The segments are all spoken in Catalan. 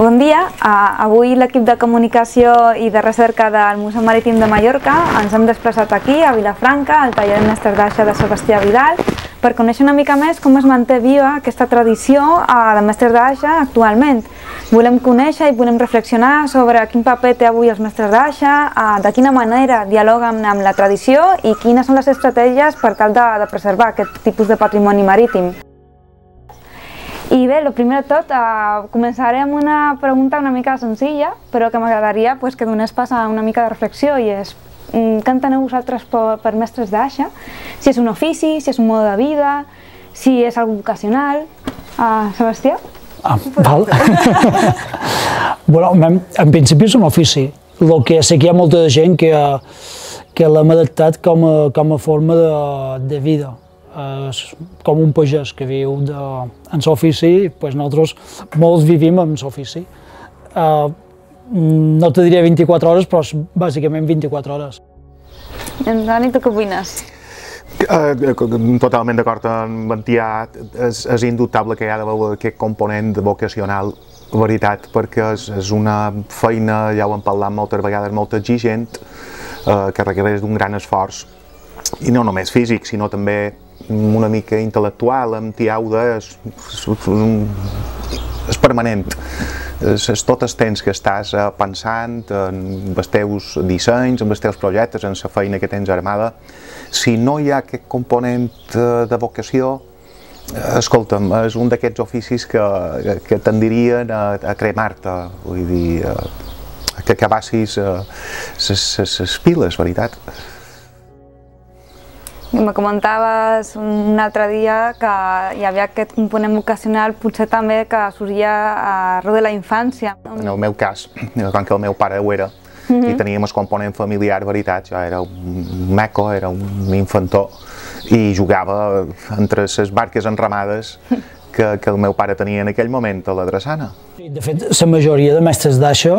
Bon dia, avui l'equip de comunicació i de recerca del Museu Marítim de Mallorca ens hem desplaçat aquí, a Vilafranca, al taller de mestres d'aixa de Sebastià Vidal, per conèixer una mica més com es manté viva aquesta tradició de mestres d'aixa actualment. Volem conèixer i volem reflexionar sobre quin paper té avui els mestres d'aixa, de quina manera dialoguen amb la tradició i quines són les estratègies per tal de preservar aquest tipus de patrimoni marítim. I bé, primer de tot, començaré amb una pregunta una mica senzilla, però que m'agradaria que donés pas a una mica de reflexió, i és què enteneu vosaltres per mestres d'aixa? Si és un ofici, si és un mode de vida, si és algo vocacional... Sebastià? Val. En principi és un ofici. El que sé que hi ha molta gent que l'hem adaptat com a forma de vida. Com un pagès que viu en l'ofici, nosaltres molts vivim en l'ofici. No te diré 24 hores, però bàsicament 24 hores. Dani, tu què opines? Totalment d'acord amb en Tià. És indubtable que hi ha d'haver aquest component vocacional, veritat, perquè és una feina, ja ho hem parlat moltes vegades, molt exigent, que requereix d'un gran esforç, i no només físic, sinó també una mica intel·lectual. Amb Tià ho deia, és permanent. És tot el temps que estàs pensant en els teus dissenys, en els teus projectes, en la feina que tens armada. Si no hi ha aquest component de vocació, escolta'm, és un d'aquests oficis que tendirien a cremar-te, vull dir, que acabassis les piles, veritat. Me comentaves un altre dia que hi havia aquest component vocacional, potser també que sorgia arreu de la infància. En el meu cas, com que el meu pare ho era, i teníem el component familiar, veritat, jo era un meco, era un infantó, i jugava entre les barques enramades que el meu pare tenia en aquell moment a la drassana. De fet, la majoria de mestres d'aixa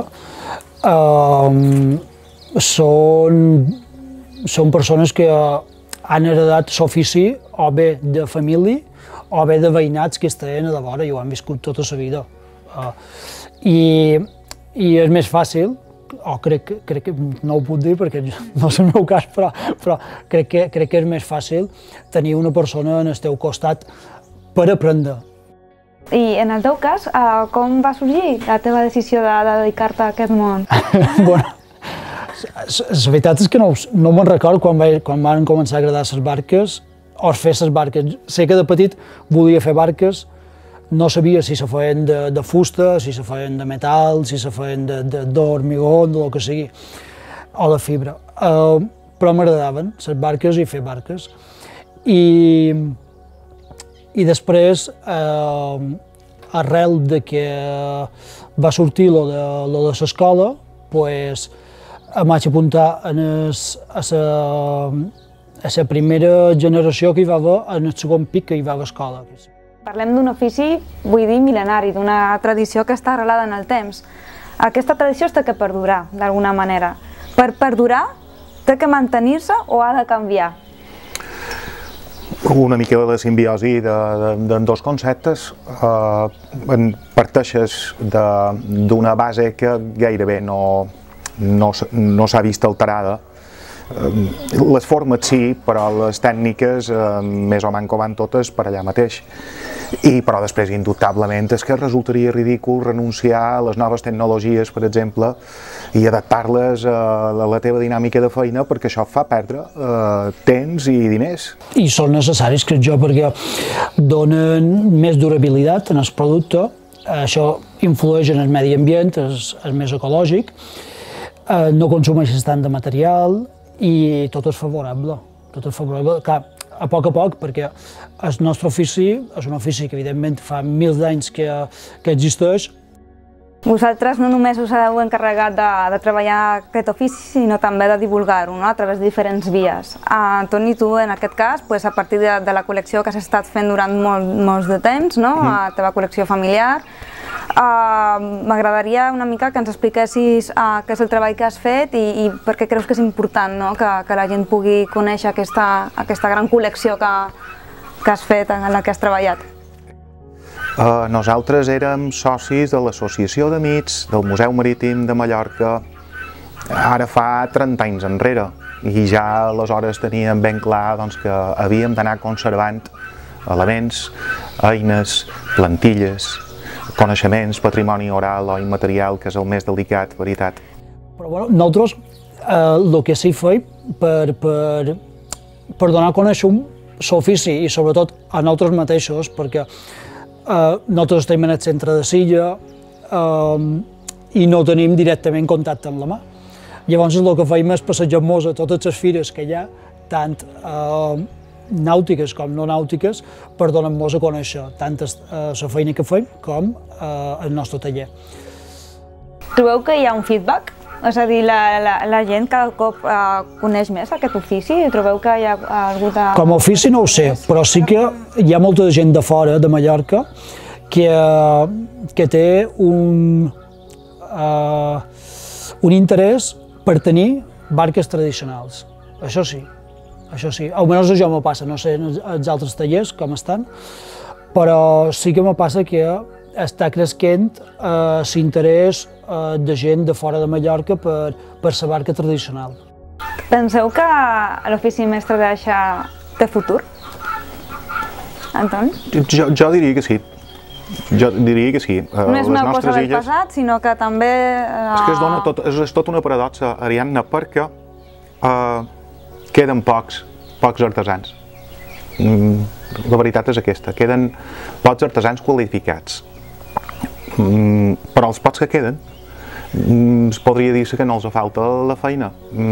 són persones que han heredat l'ofici o bé de família o bé de veïnats que estaven a la vora i ho han viscut tota la vida. I és més fàcil, o crec que no ho puc dir perquè no és el meu cas, però crec que és més fàcil tenir una persona al teu costat per aprendre. I en el teu cas, com va sorgir la teva decisió de dedicar-te a aquest món? La veritat és que no me'n recordo quan van començar a agradar les barques o fer les barques. Sé que de petit volia fer barques, no sabia si se feien de fusta, si se feien de metal, si se feien d'hormigó, del que sigui, o de fibra. Però m'agradaven les barques i fer barques. I després, arrel de que va sortir lo de l'escola, em vaig apuntar a la primera generació que hi va haver, en el segon pic que hi va haver a l'escola. Parlem d'un ofici, vull dir, mil·lenari, d'una tradició que està arrelada en el temps. Aquesta tradició té que perdurar, d'alguna manera. Per perdurar, té que mantenir-se o ha de canviar? Una mica de la simbiosi de dos conceptes. Parteixes d'una base que gairebé no s'ha vist alterada. Les formes sí, però les tècniques més o manco van totes per allà mateix. Però després, indubtablement, és que resultaria ridícul renunciar a les noves tecnologies, per exemple, i adaptar-les a la teva dinàmica de feina, perquè això fa perdre temps i diners. I són necessaris, crec jo, perquè donen més durabilitat en el producte, això influeix en el medi ambient, és més ecològic, no consumeixes tant de material i tot és favorable. Tot és favorable, a poc, perquè el nostre ofici és un ofici que evidentment fa mils d'anys que existeix. Vosaltres no només us heu encarregat de treballar aquest ofici, sinó també de divulgar-ho a través de diferents vies. Toni, tu en aquest cas, a partir de la col·lecció que has estat fent durant molts de temps, la teva col·lecció familiar, m'agradaria una mica que ens expliquessis què és el treball que has fet i per què creus que és important que la gent pugui conèixer aquesta gran col·lecció que has fet, en la que has treballat. Nosaltres érem socis de l'Associació d'Amics del Museu Marítim de Mallorca ara fa 30 anys enrere, i ja aleshores teníem ben clar doncs, que havíem d'anar conservant elements, eines, plantilles, coneixements, patrimoni oral o immaterial, que és el més delicat, veritat. Però bueno, nosaltres el que sí feim per donar a conèixer l'ofici i sobretot a nosaltres mateixos, perquè nosaltres estem en el centre de Silla i no tenim directament contacte amb la mà. Llavors el que feim és passejar-nos a totes les fires que hi ha, tant nàutiques com no nàutiques, per donar-nos a conèixer tant la feina que fem com el nostre taller. Trobeu que hi ha un feedback? És a dir, la gent cada cop coneix més aquest ofici? Trobeu que hi ha hagut... Com a ofici no ho sé, però sí que hi ha molta gent de fora, de Mallorca, que té un interès per tenir barques tradicionals. Això sí, almenys això me passa, no sé els altres tallers com estan, però sí que me passa que està creixent l'interès de gent de fora de Mallorca per la barca tradicional. Penseu que l'ofici mestre d'aixa té futur? Antoni? Jo diria que sí. Jo diria que sí. No és una cosa del passat, sinó que també... És tota una paradoxa, Ariadna, perquè queden pocs artesans. La veritat és aquesta, queden pocs artesans qualificats. Però els pocs que queden, es podria dir que no els falta la feina.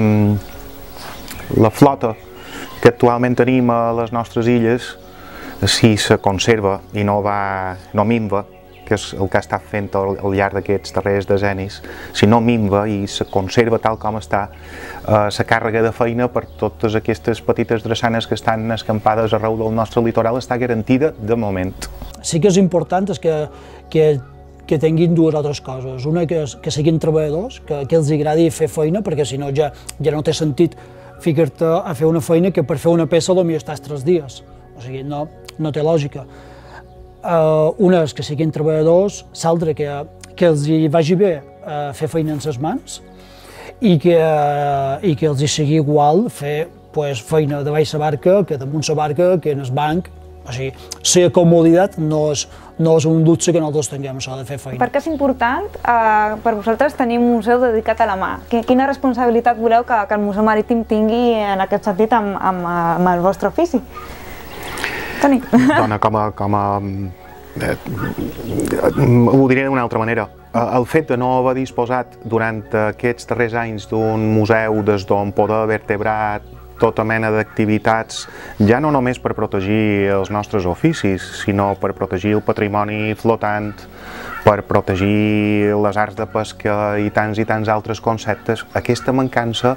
La flota que actualment tenim a les nostres illes, si se conserva i no minva, que és el que ha estat fent al llarg d'aquests darrers decennis, si no minva i se conserva tal com està, la càrrega de feina per totes aquestes petites drassanes que estan escampades arreu del nostre litoral està garantida de moment. Sí que és important que tinguin dues altres coses. Una, que siguin treballadors, que els agradi fer feina, perquè si no ja no té sentit ficar-te a fer una feina que per fer una peça potser estàs 3 dies. O sigui, no té lògica. Una és que siguin treballadors, l'altra que els hi vagi bé fer feina en les mans i que els hi sigui igual fer feina de baix la barca que damunt la barca, que en el banc. O sigui, la comoditat no és un luxe que nosaltres tinguem, això de fer feina. Per què és important per vosaltres tenir un museu dedicat a la mà? Quina responsabilitat voleu que el Museu Marítim tingui en aquest sentit amb el vostre ofici? Toni? Dona, ho diré d'una altra manera. El fet de no haver disposat durant aquests darrers anys d'un museu des d'on poder vertebrar tota mena d'activitats, ja no només per protegir els nostres oficis, sinó per protegir el patrimoni flotant, per protegir les arts de pesca i tants altres conceptes, aquesta mancança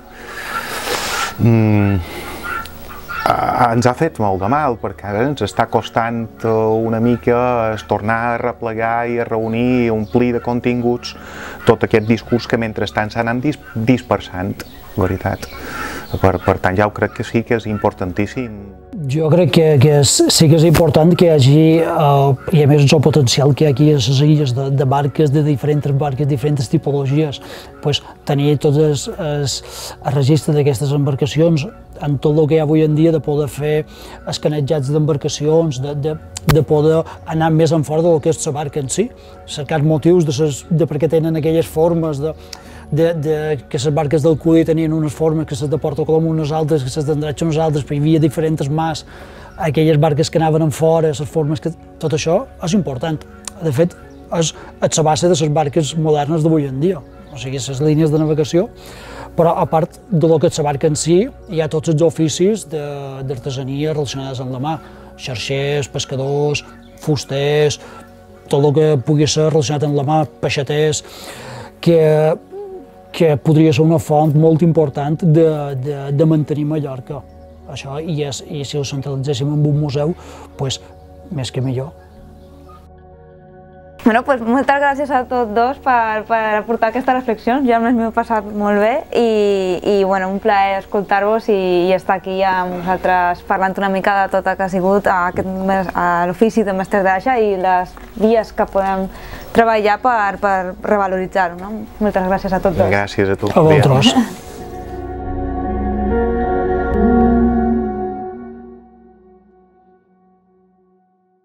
ens ha fet molt de mal, perquè ara ens està costant una mica tornar a replegar i a reunir i omplir de continguts tot aquest discurs que mentrestant s'ha anat dispersant, veritat. Per tant, ja ho crec que sí que és importantíssim. Jo crec que sí que és important que hi hagi, i a més el potencial que hi ha aquí a les illes de barques, de diferents barques, diferents tipologies, tenir tot el registre d'aquestes embarcacions, amb tot el que hi ha avui en dia, de poder fer escanejats d'embarcacions, de poder anar més en fora del que és la barca en si, cercar motius de per què tenen aquelles formes, que les barques del Cudi tenien unes formes, que les de Porto Colom unes altres, que les d'Andratx unes altres, però hi havia diferents mas, aquelles barques que anaven en fora, les formes que... Tot això és important. De fet, és la base de les barques modernes d'avui en dia, o sigui, les línies de navegació, però a part de lo que és la barca en si, hi ha tots els oficis d'artesania relacionades amb la mà, xarxers, pescadors, fusters, tot el que pugui ser relacionat amb la mà, peixaters, que podria ser una font molt important de mantenir Mallorca. Això, i si ho centralitzéssim en un museu, més que millor. Bueno, pues moltes gràcies a tots dos per aportar aquestes reflexions, ja m'ho he passat molt bé i bueno, un plaer escoltar-vos i estar aquí amb vosaltres parlant una mica de tot el que ha sigut l'ofici de mestre d'aixa i les vies que podem treballar per revaloritzar-ho. Moltes gràcies a tots dos. Gràcies a tu. A vosaltres.